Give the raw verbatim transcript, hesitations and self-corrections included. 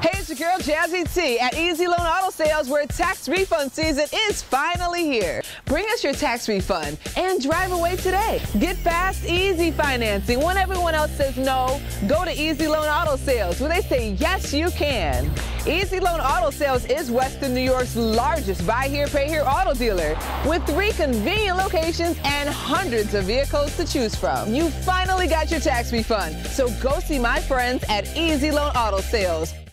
Hey, it's your girl Jazzy T at Easy Loan Auto Sales, where tax refund season is finally here. Bring us your tax refund and drive away today. Get fast, easy financing. When everyone else says no, go to Easy Loan Auto Sales, where they say yes, you can. Easy Loan Auto Sales is Western New York's largest buy here, pay here auto dealer, with three convenient locations and hundreds of vehicles to choose from. You finally got your tax refund, so go see my friends at Easy Loan Auto Sales.